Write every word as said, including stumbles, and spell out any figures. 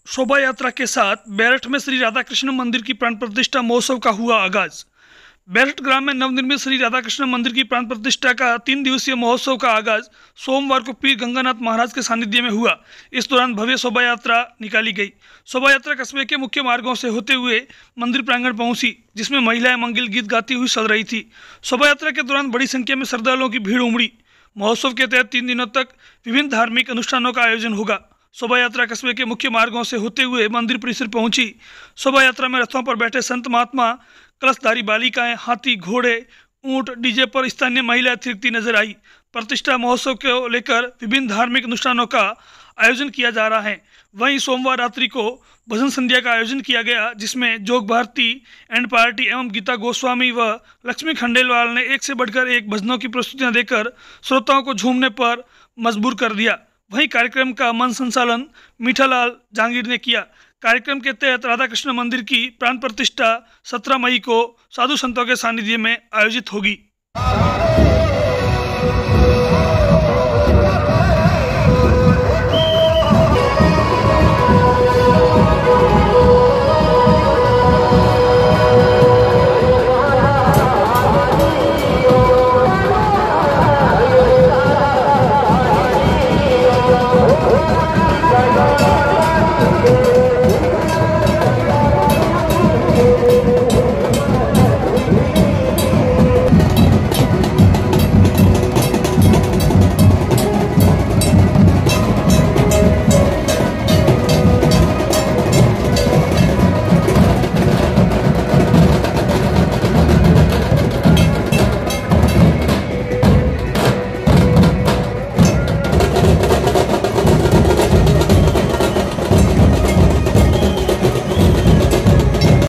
शोभा यात्रा के साथ बेरठ में श्री राधाकृष्ण मंदिर की प्राण प्रतिष्ठा महोत्सव का हुआ आगाज। बेरठ ग्राम में नवनिर्मित श्री राधाकृष्ण मंदिर की प्राण प्रतिष्ठा का तीन दिवसीय महोत्सव का आगाज सोमवार को पीर गंगानाथ महाराज के सानिध्य में हुआ। इस दौरान भव्य शोभा यात्रा निकाली गई। शोभा यात्रा कस्बे के मुख्य मार्गों से होते हुए मंदिर प्रांगण पहुंची, जिसमें महिलाएं मंगल गीत गाती हुई चल रही थी। शोभा यात्रा के दौरान बड़ी संख्या में श्रद्धालुओं की भीड़ उमड़ी। महोत्सव के तहत तीन दिनों तक विभिन्न धार्मिक अनुष्ठानों का आयोजन होगा। शोभा यात्रा कस्बे के मुख्य मार्गों से होते हुए मंदिर परिसर पहुंची। शोभा यात्रा में रथों पर बैठे संत महात्मा, कलशधारी बालिकाएं, हाथी, घोड़े, ऊंट, डीजे पर स्थानीय महिलाएं थिरकती नजर आई। प्रतिष्ठा महोत्सव को लेकर विभिन्न धार्मिक अनुष्ठानों का आयोजन किया जा रहा है। वहीं सोमवार रात्रि को भजन संध्या का आयोजन किया गया, जिसमें जोग भारती एंड पार्टी एवं गीता गोस्वामी व लक्ष्मी खंडेलवाल ने एक से बढ़कर एक भजनों की प्रस्तुतियां देकर श्रोताओं को झूमने पर मजबूर कर दिया। वहीं कार्यक्रम का मन संचालन मीठालाल जहांगीर ने किया। कार्यक्रम के तहत राधाकृष्ण मंदिर की प्राण प्रतिष्ठा सत्रह मई को साधु संतों के सानिध्य में आयोजित होगी।